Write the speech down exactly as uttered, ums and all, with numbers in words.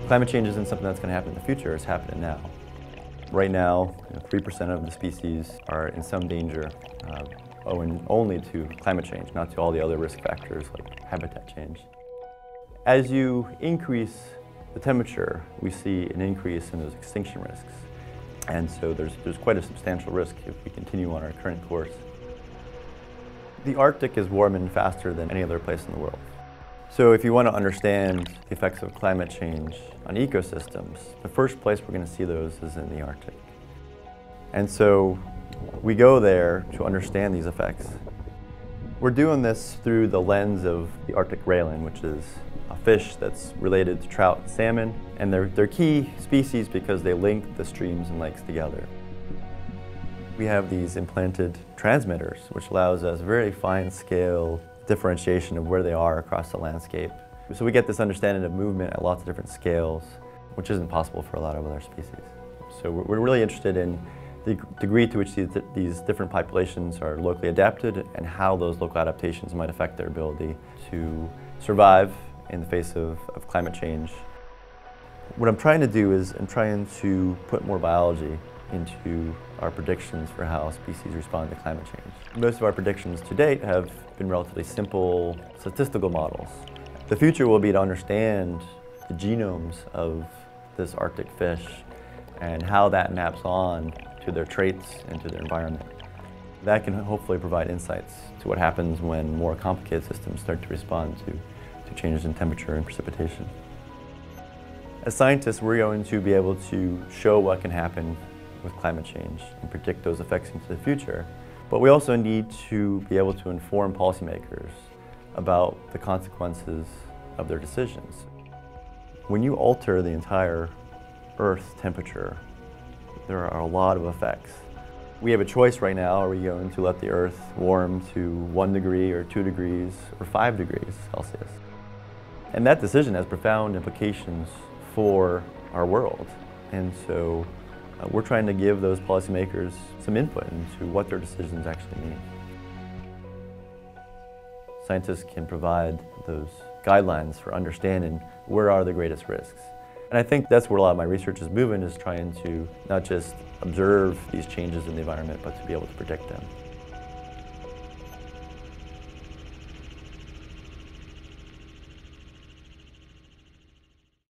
Climate change isn't something that's going to happen in the future, it's happening now. Right now, you know, three percent of the species are in some danger, uh, owing only to climate change, not to all the other risk factors like habitat change. As you increase the temperature, we see an increase in those extinction risks. And so there's, there's quite a substantial risk if we continue on our current course. The Arctic is warming faster than any other place in the world. So if you want to understand the effects of climate change on ecosystems, the first place we're going to see those is in the Arctic. And so we go there to understand these effects. We're doing this through the lens of the Arctic grayling, which is a fish that's related to trout and salmon, and they're, they're key species because they link the streams and lakes together. We have these implanted transmitters, which allows us very fine-scale differentiation of where they are across the landscape. So we get this understanding of movement at lots of different scales, which isn't possible for a lot of other species. So we're really interested in the degree to which these, these different populations are locally adapted and how those local adaptations might affect their ability to survive in the face of, of climate change. What I'm trying to do is I'm trying to put more biology into our predictions for how species respond to climate change. Most of our predictions to date have been relatively simple statistical models. The future will be to understand the genomes of this Arctic fish and how that maps on to their traits and to their environment. That can hopefully provide insights to what happens when more complicated systems start to respond to, to changes in temperature and precipitation. As scientists, we're going to be able to show what can happen with climate change and predict those effects into the future. But we also need to be able to inform policymakers about the consequences of their decisions. When you alter the entire Earth's temperature, there are a lot of effects. We have a choice right now: are we going to let the Earth warm to one degree or two degrees or five degrees Celsius? And that decision has profound implications for our world. And so uh, we're trying to give those policymakers some input into what their decisions actually mean. Scientists can provide those guidelines for understanding where are the greatest risks. And I think that's where a lot of my research is moving, is trying to not just observe these changes in the environment, but to be able to predict them.